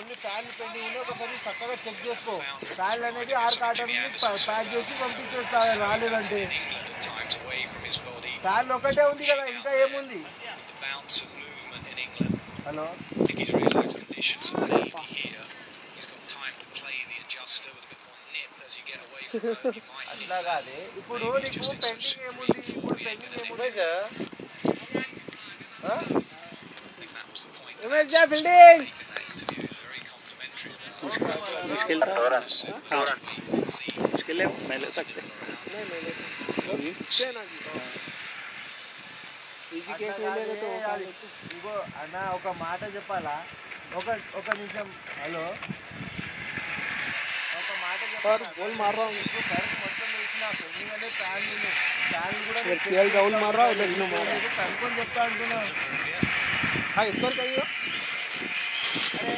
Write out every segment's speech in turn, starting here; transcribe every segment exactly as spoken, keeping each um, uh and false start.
ఎన్ని ఫ్యాన్లు పెండింగ్ ఉన్నాయో ఒకసారి చక్కగా చెక్ చేసుకో. ఫ్యాన్లు అనేది ఆరు కార్టన్ ప్యాక్ చేసి పంపించేస్తారు రాలేదంటే. ఫ్యాన్లు ఒకటే ఉంది కదా, ఇంకా ఏముంది? హలో అట్లా కాదే. ఇప్పుడు నీకు పెండింగ్ ఏముంది? ఇప్పుడు పెండింగ్ ఏముంది? ఫీల్డింగ్ मुश्किल था हाँ मुश्किल है मैं ले सकते नहीं मैं ले ఈజీ కేసు వెళ్ళేది తో ఇంకో అన్న ఒక మాట చెప్పాలా? ఒక ఒక నిమిషం. హలో ఒక మాట చెప్పాలి. గోల్ మార్ रहा हूं సర్ఫ్ మొత్తం వేసినా పెండింగ్ అనే ఫ్యాన్ ఉంది. ఫ్యాన్ కూడా కేఎల్ గౌల్ మార్ रहा हूं लेकिन मार रहा हूं కన్ఫర్మ్ చెప్తా అంటున్నా. हां स्कोर कहियो अरे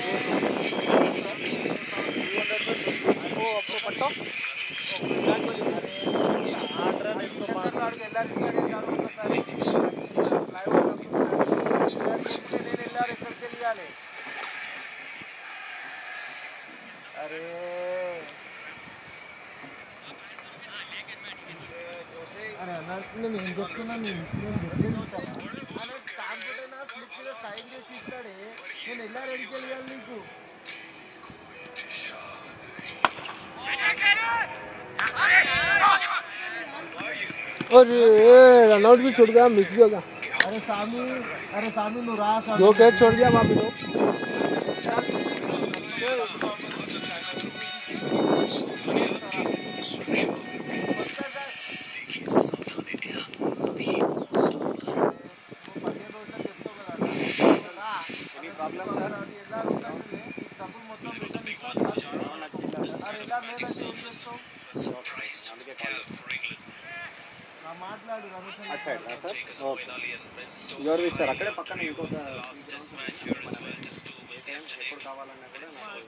वो अपने पट्टो जान बोली अरे आठ रन एक सौ पाँच आड़ के ಎಲ್ಲಾರು ಇಸ್ತಾರೆ ಯಾರು ಒಕ್ಕಸಾರಿ ಲೈವ್ నేను ಎಲ್ಲಾರು ఎక్కడికి వెళ్ళాలి? अरे अरे అన్నట్టు నేను చెప్తున్నా నేను అనే కాంపిటేటర్ నా స్లిప్ లో సైడ్ చేసి ఇస్తాడే. నేను ఎలా రెడీ చేయాలి నీకు? अरे रनआउट भी छोड़ गया, मिस भी होगा. अरे सामी अरे सामी नु रा सामी दो कैच छोड़ दिया वहां पे तो. ఎవరు ఇస్తారు అక్కడే పక్కన ఇంకొక ఎప్పుడు కావాలన్నా కూడా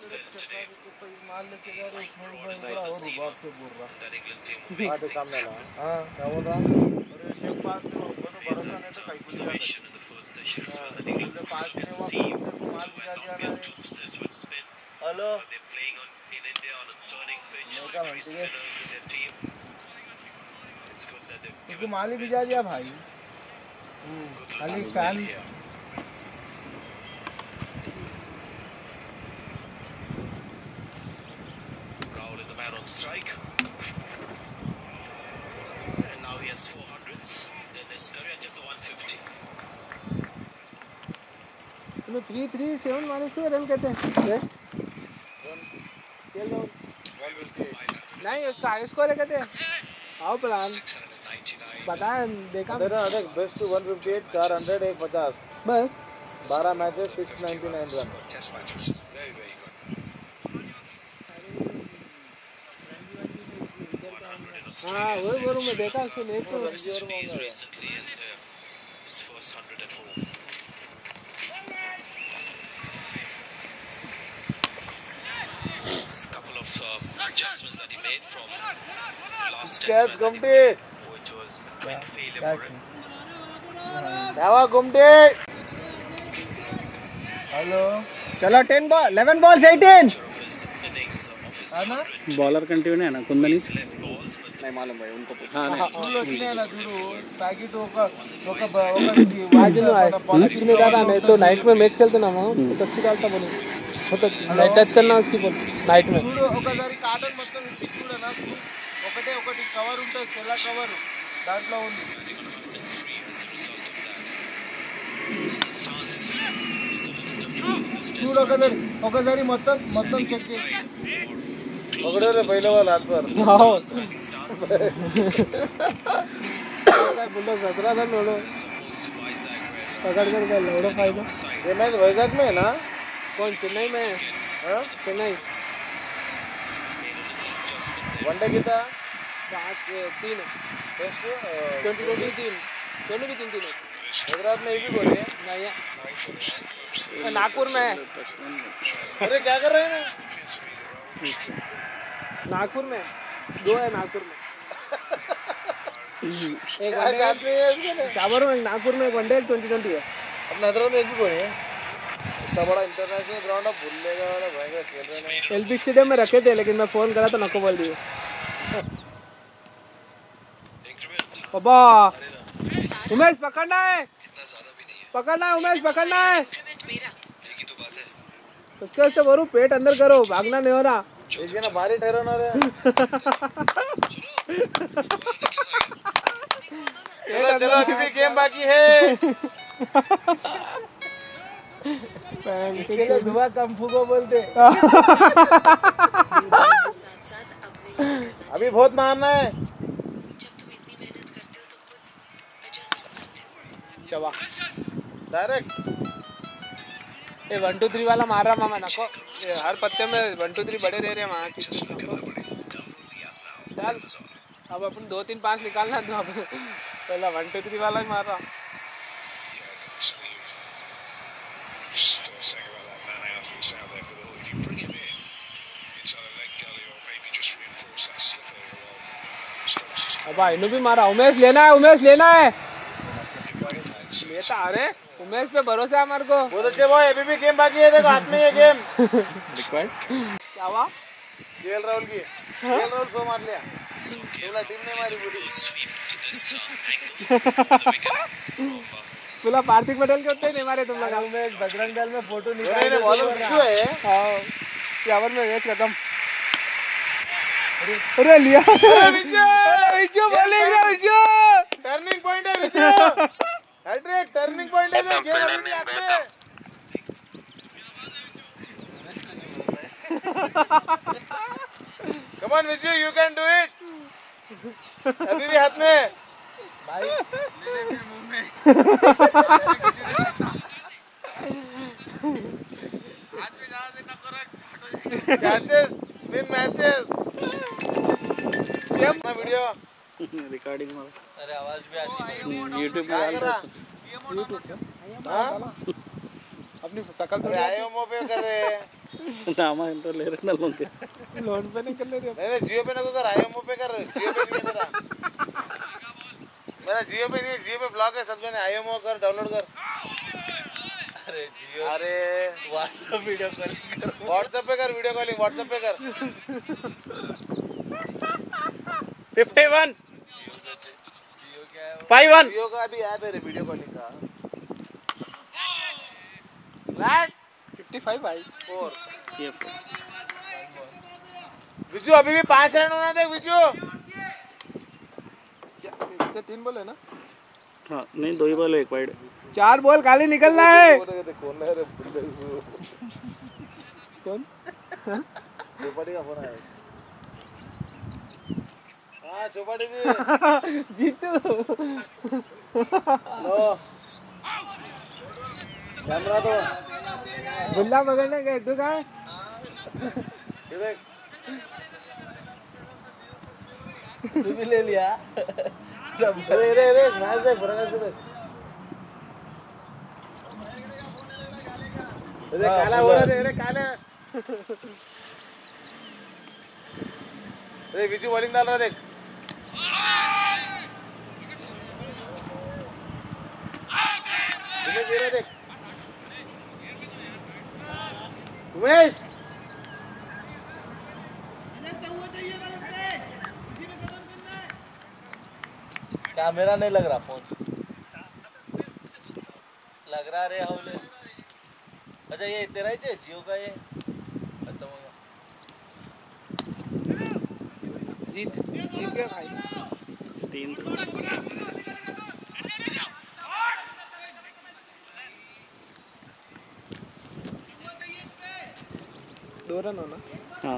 హలో इसको माली भिजा दिया भाई. खाली fan Raul is the man on strike and now he has four hundreds in his career, just the one fifty. No three three seven मारे से रन कहते हैं खेल लो नहीं उसका हाई स्कोर है कहते हैं. आओ प्लान बता देखा तेरा देख best one fifty-eight four hundred एक पचास बस बारह मैचेस six ninety-nine रन. हां वो वो मैं देखा उसको लेट तो इस first hundred at home. Couple of uh, adjustments that he made from last test match, which was a twin failure for him. Dava Gumti. Hello. चलो ten ball, eleven balls, eighteen. है ना? बॉलर कंटिन्यू है ना कुंदनी? नहीं मालूम भाई उनको पूछ. हाँ नहीं. फुल వచ్చినే ना చూడు ప్యాకెట్ ఒక ఒక ఒక आज नो अच्छी दादा नहीं तो नाइट में मैच खेलते ना हम तो अच्छी डालता बोले बहुत अच्छी नाइट टच करना उसकी बोल नाइट में చూడు ఒకసారి కాటన్ మొత్తం చూడనా ఒకటే ఒకటి కవర్ ఉంటుంది సెల్ల కవర్ దాంట్లో ఉంది చూడు ఒకసారి ఒకసారి మొత్తం మొత్తం చెక్ చేయి ఒకడే పైల వాళ్ళ हाथ पर हां काय बोलो सत्रह रन नोड़ो पकड़ कर कर लोड़ो फायदा. ये मैच वैजाग में है ना? कौन चेन्नई में? हां चेन्नई. वनडे कितना? पांच तीन टेस्ट ट्वेंटी ट्वेंटी तीन दोनों भी तीन तीन है. हैदराबाद में भी बोले नहीं है नागपुर में. अरे क्या कर रहे हैं नागपुर में? दो है नागपुर में. एक वनडे क्या बोल रहा हूँ नागपुर में वनडे ट्वेंटी ट्वेंटी है. अपना हैदराबाद में एक भी बोले इतना बड़ा इंटरनेशनल ग्राउंड अब भूल लेगा वाला भाई का खेल रहे हैं। एलबी स्टेडियम में रखे थे लेकिन मैं फोन करा तो नको बोल दिए। बाबा उमेश पकड़ना है, पकड़ना है उमेश, पकड़ना है। उसके उससे बोलूं पेट अंदर करो, भागना नहीं हो रहा। एक ना भारी ठहरो ना रे। चलो चलो अभी भी गेम बाकी है। इसके लिए धुआं कम फूको बोलते। अभी बहुत मारना है। चवा डायरेक्ट ये वन टू थ्री वाला मार रहा मामा नको, हर पत्ते में वन टू थ्री बड़े दे रहे हैं वहाँ। चल अब अपन दो तीन पाँच निकालना तो अब पहला वन टू थ्री वाला ही मार रहा। अब इन्हों भी मारा। उमेश लेना है, उमेश लेना है, लेता। अरे उमेश पे भरोसा है हमारे को। बहुत अच्छे बॉय, अभी भी गेम बाकी है, देखो हाथ में ये गेम। रिक्वायर्ड क्या हुआ? केएल राहुल की केएल राहुल सो मार लिया, पूरा टीम ने मारी पूरी। पूरा पार्थिव पटेल के उत्ते नहीं मारे तुम लोग। उमेश बजरंग दल में फोटो निकाल रहे हैं। हां क्या ओवर में मैच खत्म। अरे लिया विजय बॉलिंग है, विजय टर्निंग पॉइंट है, विजय हैट्रिक टर्निंग पॉइंट है। गेम अभी भी हाथ में। Come on Vijay, you can do it. अभी भी हाथ में भाई, ले ले फिर मुंह में। आज भी ज्यादा दिन न करो, कैचेस विन मैचेस। सेम ना वीडियो रिकॉर्डिंग में। अरे आवाज भी आती है यूट्यूब पे डाल रहा। यूट्यूब हां अपनी शकल तो आईएमओ पे कर रहे हैं। नामा इंटर ले रहे ना लोन पे, लोन पे नहीं कर ले रहे। नहीं जियो पे ना कर, आईएमओ पे कर। जियो पे नहीं मेरा मेरा जियो पे नहीं, जियो पे ब्लॉक है सब जने। आईएमओ कर, डाउनलोड कर। अरे जियो, अरे व्हाट्सएप वीडियो कॉलिंग कर, व्हाट्सएप पे कर वीडियो कॉलिंग, व्हाट्सएप पे कर। फिफ्टी वन जियो क्या है? फाइव वन जियो का भी ऐप है रे वीडियो कॉलिंग का। फ्लैट फिफ्टी फाइव भाई फोर ये फोर। विजू अभी भी पांच रन होना दे विजू। तो तीन बॉल है ना? हाँ नहीं दो ही बॉल है, एक वाइड। चार बॉल खाली निकलना है। कौन है रे? कौन? चौपाटी का फोन आया। हाँ चौपाटी जी जीतू। लो कैमरा तो गुल्ला पकड़ने गए तू कहाँ? ये देख तू भी ले लिया। अरे अरे अरे मैच देख, बराबर से देख। अरे काला हो रहा है, अरे काला। अरे विजू बॉलिंग डाल रहा देख। उमेश दे रहा देख। उमेश क्या मेरा नहीं लग रहा फोन? लग रहा रे हाउले। अच्छा ये तेरा ही है जियो का, ये खत्म होगा। जीत जीत गया भाई। तीन दो रन होना। हाँ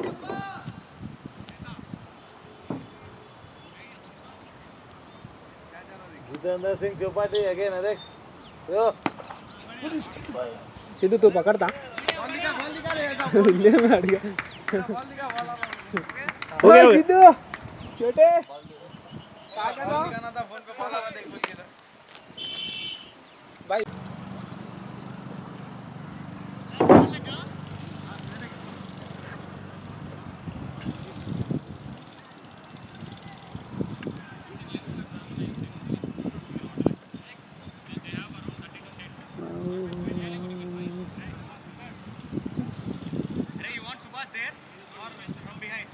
जितेंद्र सिंह चौपाटी अगेन है देख। यो सिद्धू तू पकड़ता ले में हट गया। हो गया सिद्धू छोटे क्या कर रहा था? फोन पे बोला हुआ देख बोलिए ना भाई। was there or from behind?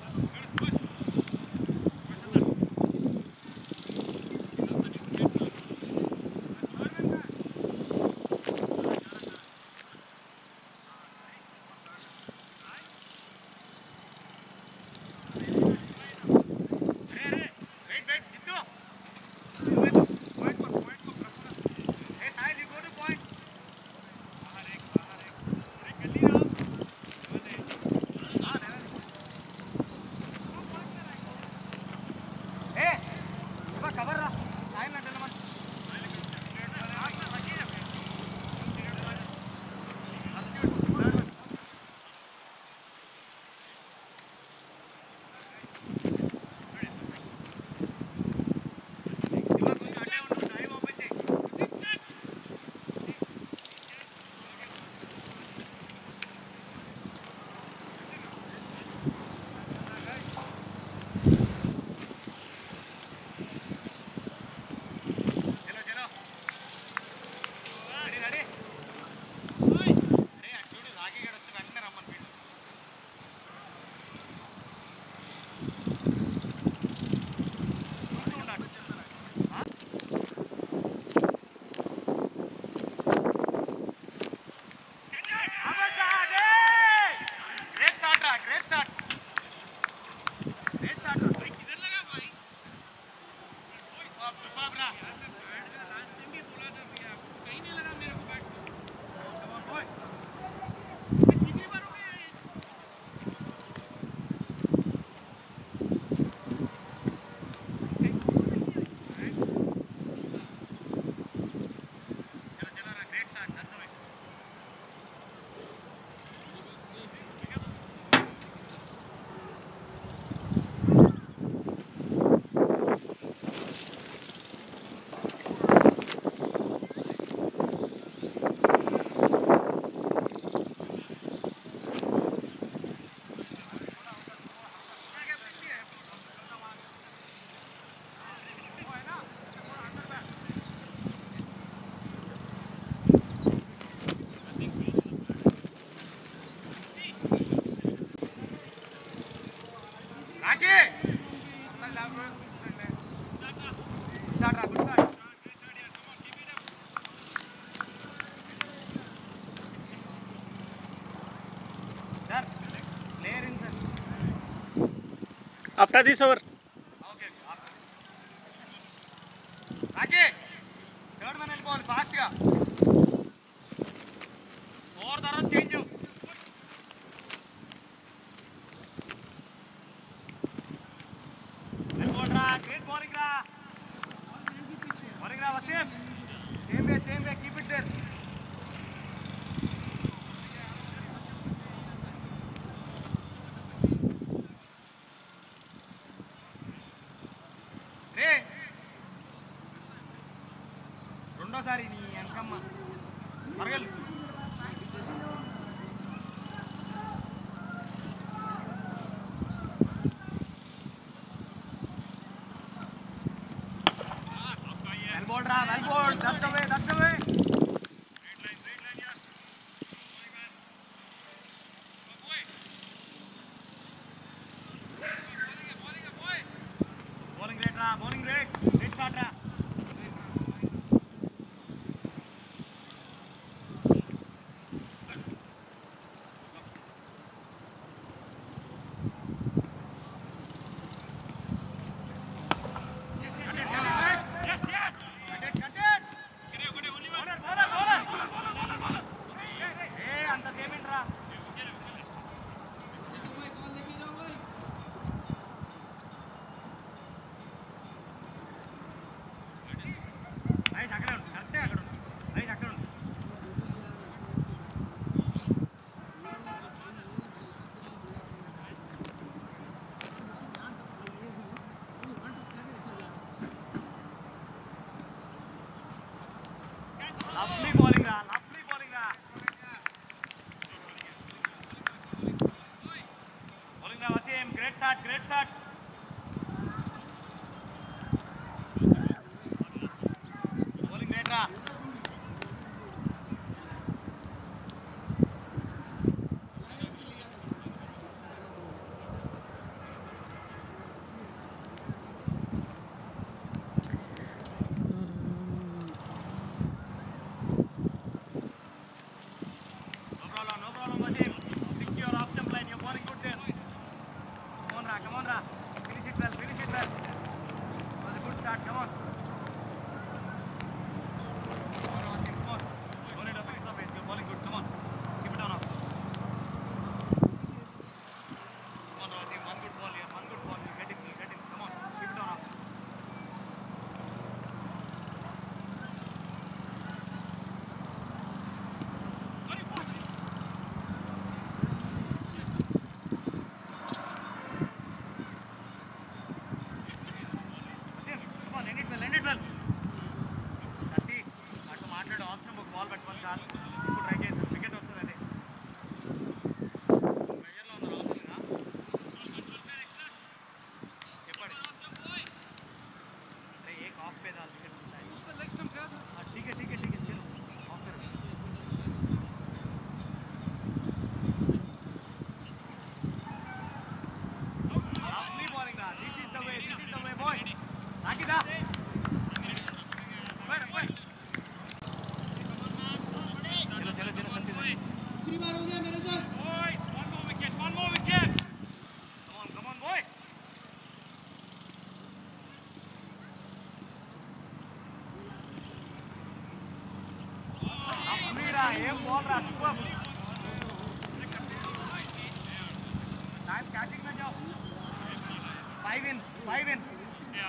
After this over. Okay. Raki, third man ball fast ga. Four darat change. Well ball ra, great bowling ra. Bowling ra Wasim. Same way, same way, keep it there. రెండోసారి నీ వెనకమ్మ మరగలు well bowled రా well bowled that away that away bowling great రా bowling great great shot రా Lovely bowling ra, lovely bowling ra. Bowling ra Wasim, great shot, great shot. Bowling great ra.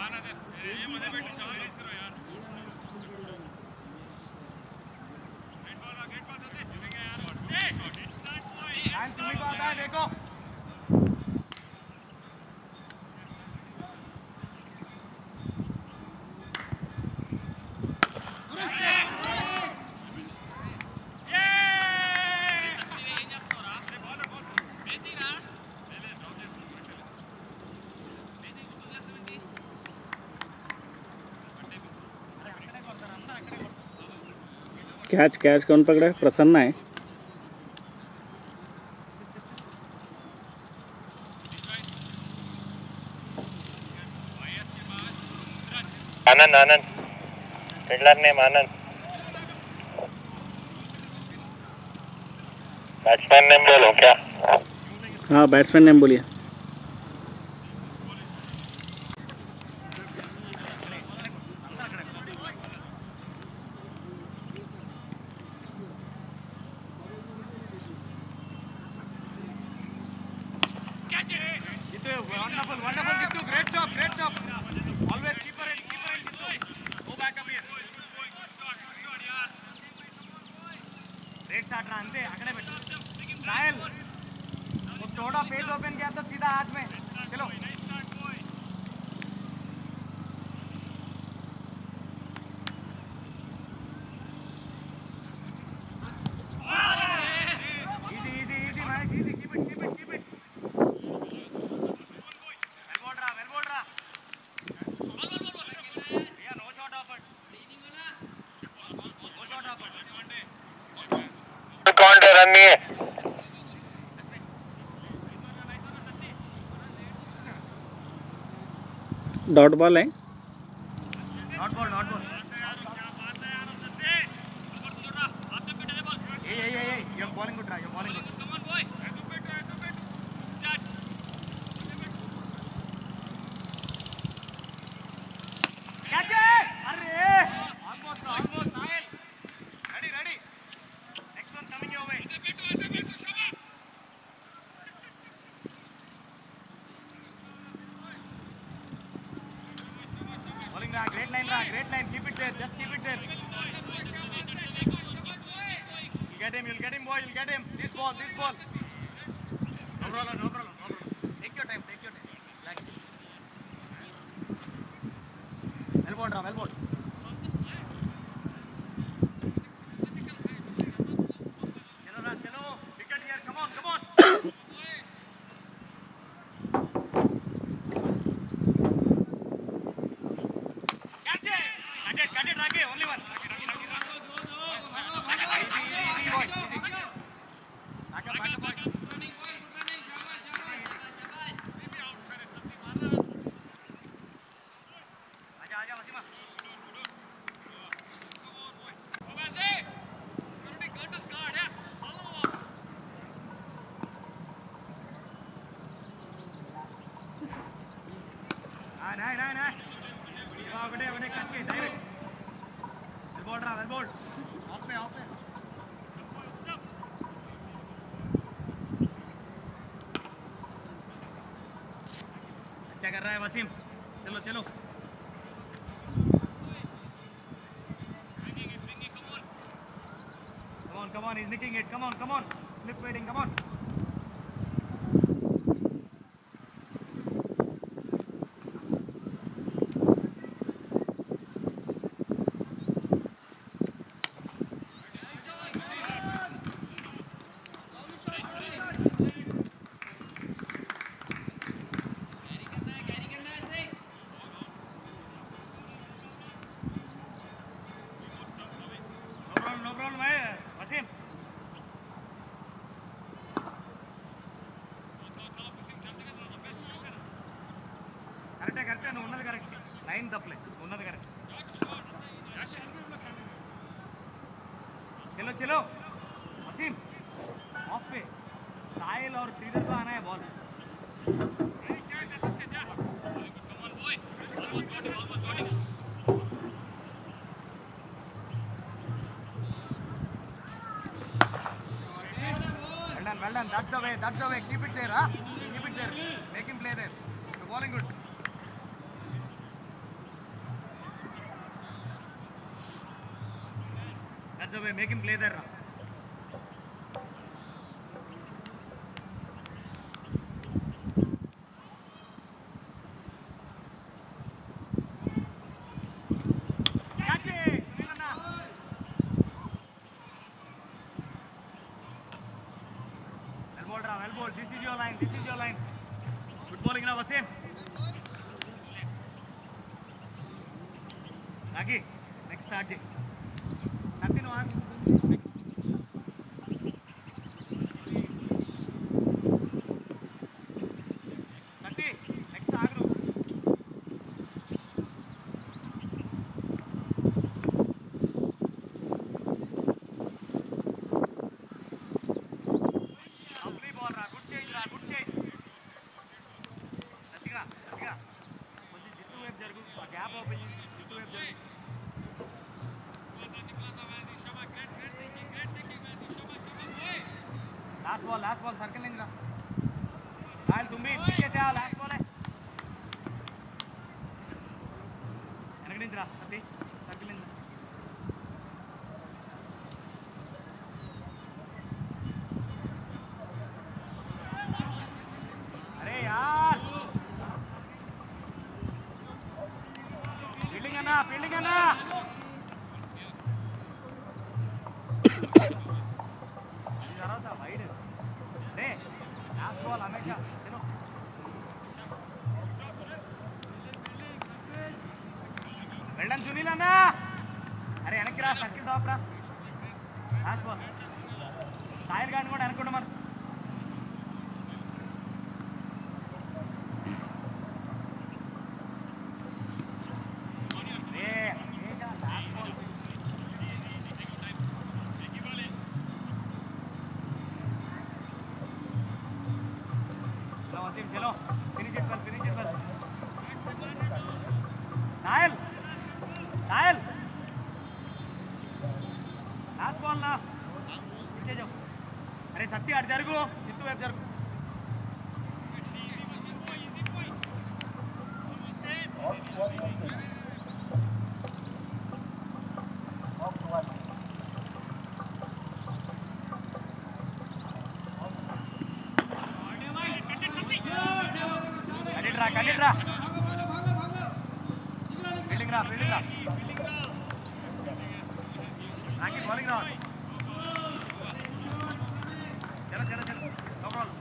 तुम्ही को आता है देखो कैच कैच कौन पकड़ा है? प्रसन्ना है। Anand Anand fielder name Anand batsman name बोलो क्या? हाँ बैट्समैन नेम बोलिए। Wonderful, wonderful, Jittu. Great job, great job. Always keeper in, keeper in, Jittu. Go back up here. Great shot, अंते आकड़े बैठो. साहिल, वो थोड़ा फेस ओपन किया तो सीधा हाथ में. चलो. Easy, easy, easy, Mahesh. Easy, keep it, keep it, keep it. कौन रन नहीं है? डॉट बॉल है। नॉट बॉल नॉट बॉल ए ए ए you are bowling good, you are bowling good. Come on boy, catch it. अरे almost almost Sahil. Ready ready. Next one coming your way. bowling ra, great line ra, great line. Keep it there, just keep it there. You'll get him, you'll get him boy, you'll get him. This ball, this ball. No problem, no problem, no problem. Take your time, take your time. Relax. Well ball ra, well ball. Chalo ra, chalo. Wicket here, come on, come on. Catch it. Cut it, cut it, Rage, only one. Easy, easy, easy boy, easy. Back up, back up, boy. आजा आजा वसीमा. हाँ नहीं नहीं नहीं. ఒకటే ఒకటే cut చేయి direct. Well bowled రా, వెల్ బోల్డ్. ఆఫ్ पे ऑफ पे. अच्छा कर रहा है वसीम. चलो चलो. Come on, come on, he's nicking it. Come on, come on. Flip waiting, come on. No problem, no problem, है वसीम. కరెక్టే కరెక్టే, నువ్వు ఉన్నది కరెక్ట్. లైన్ తప్పలే, ఉన్నది కరెక్ట్. चलो चलो वसीम. ऑफ पे. साहिल और श्रीधर को आना है ball. Well done, well done. That's the way, that's the way. Keep it there, huh? Keep it there. Make him play there. You're bowling good. The way make him play there రా This is your line. This is your line. Good bowling now, Wasim. Ragi, next start. Nothing on. Nati, next start. Last ball last ball circle लेंगे रायल तुम भी पीछे से आओ last ball है వెనకడించరా సతీ circle लेंगे अरे यार फील्डिंग है ना फील्डिंग है ना हमेशा चलो वेल्डन सुनील अन्ना अरे వెనక్కి రా సర్కిల్ డ్రాప్ రా లాస్ట్ బాల్ సాయిల్ గాని కూడా వెనక్కి ఉండమను రే హమేషా లాస్ట్ బాల్ चलो finish it well finish it well नायल नायल लास्ट बॉल ना पीछे जाओ अरे सत्ती अट जरुगु चित्तू వైపు जरुगु कलिड्रा कलिड्रा फील्डिंग रा फील्डिंग रा आगे बॉलिंग रा चलो चलो चलो नो प्रॉब्लम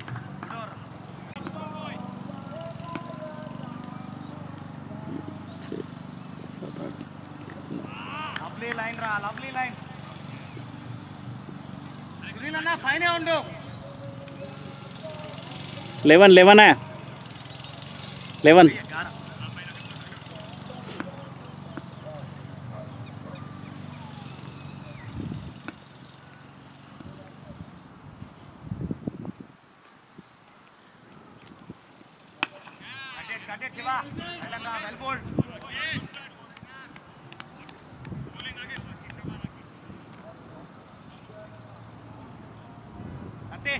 लवली लाइन रा लवली लाइन सुनील अन्ना फाइन ఉండు लेवन लेवन है लेवन Cut it, Shiva. Well bowled. Ate.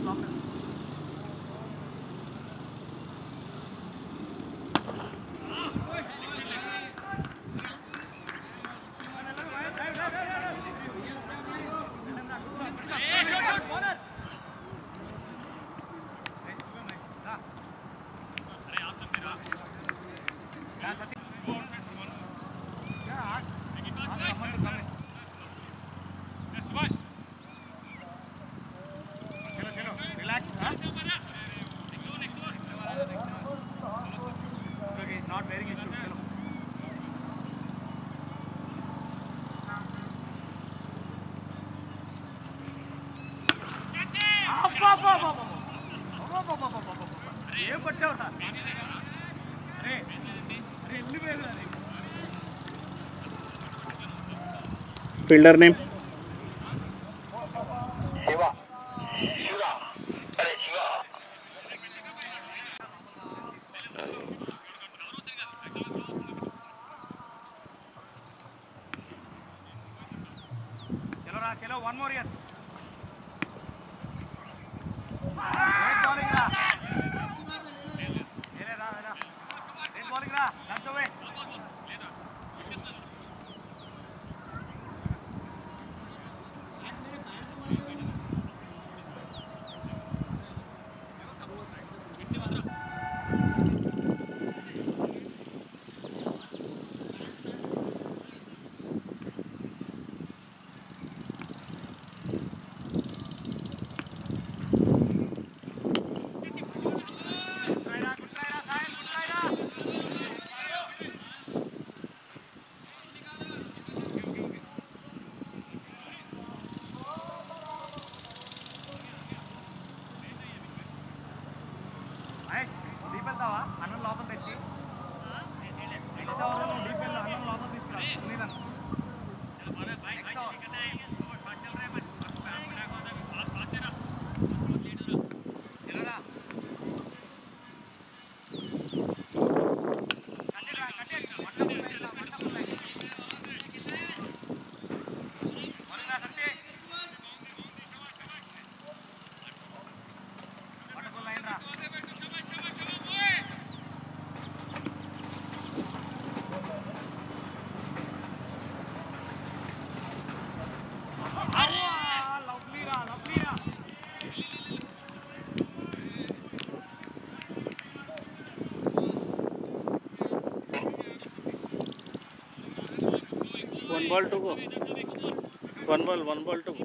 ఏం పట్టావు అరే అరే ఎల్లి వేలు ఫీల్డర్ నేమ్ శివ శివ అరే శివ చలో రా చలో వన్ మోర్ ఇయర్ రైట్ బౌలింగ్ రా లేలే రా రా రైట్ బౌలింగ్ రా లెఫ్ట్ అవే డీప్ వెళ్తావా అన్నం లోపల తెచ్చి నెక్స్ట్ అవర్ నువ్వు డీప్ వెళ్ళి అన్నం లోపల తీసుకురా one ball to go one ball one ball to go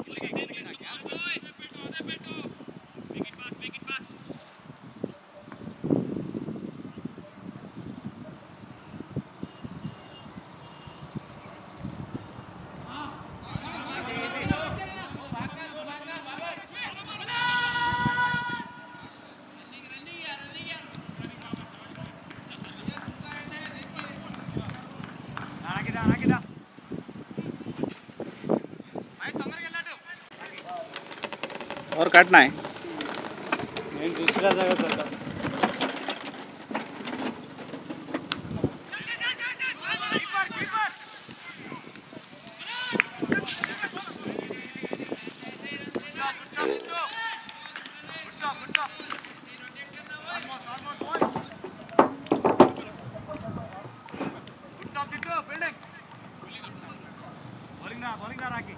और काटना है मैं दूसरा जगह करता बॉलिंग ना बॉलिंग ना Rakhi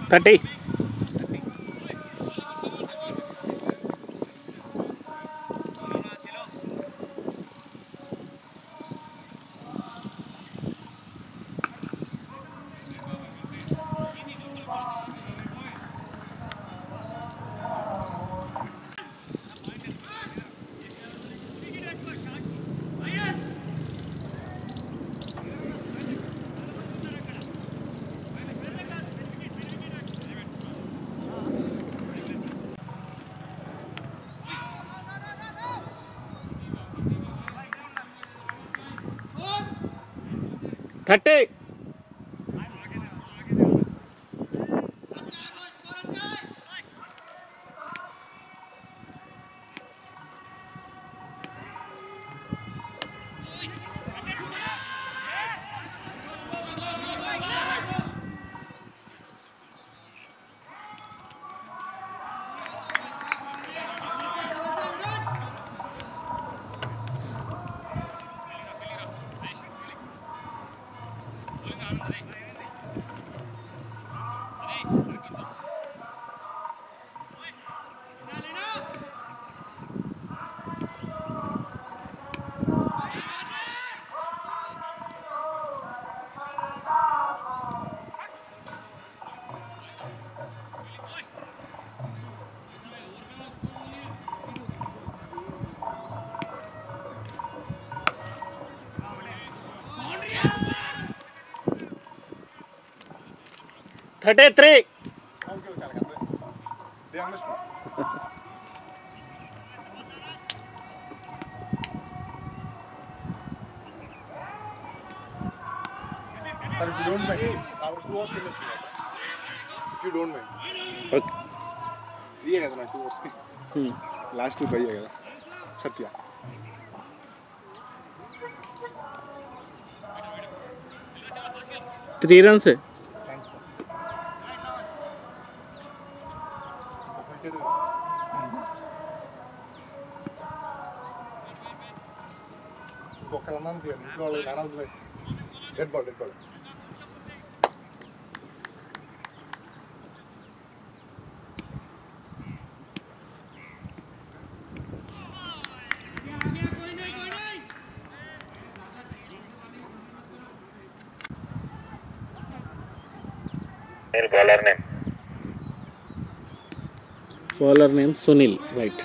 thirty thirty thirty three Sir, if you don't mind, our two hours can achieve. If you don't mind. Okay ये कहता ना two hours की. Last two भाई है कहता. सत्या. త్రీ రన్స్ ఒక్కలన్నా ఇంట్లో వాళ్ళు నానాలు dead ball dead ball bowler name. Bowler name Sunil right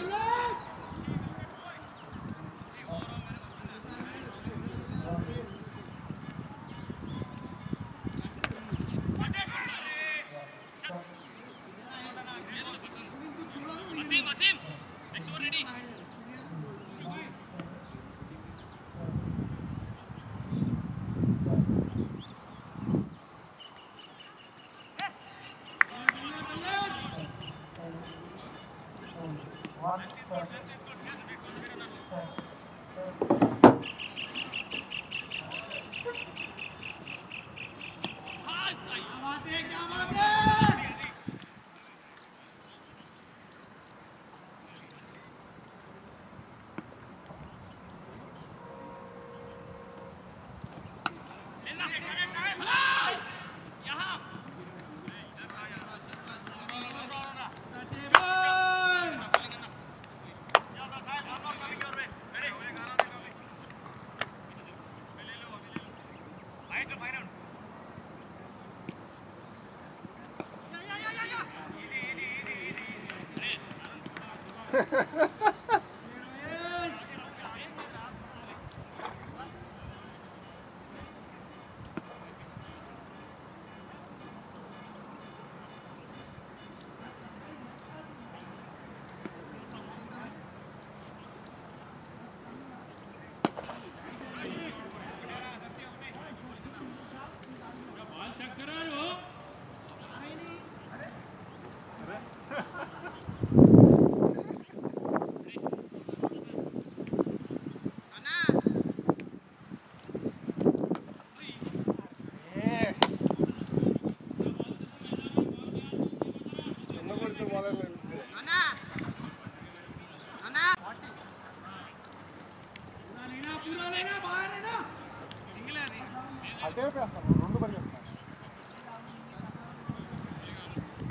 అటే వేస్తాను రెండు పని చేస్తాను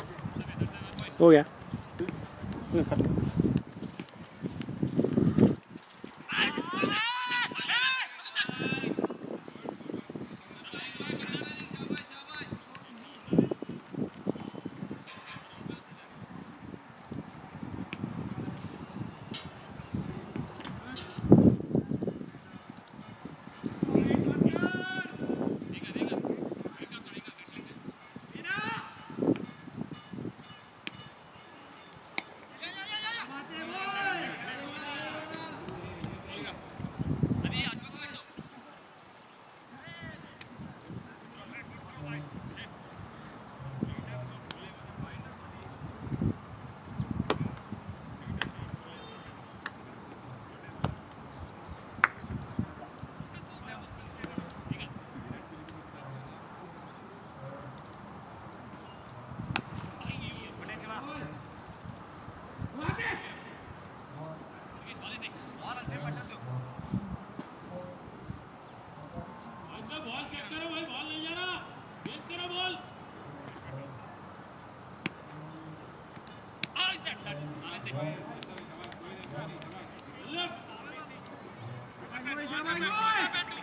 हो गया। ये कर लो। Come on,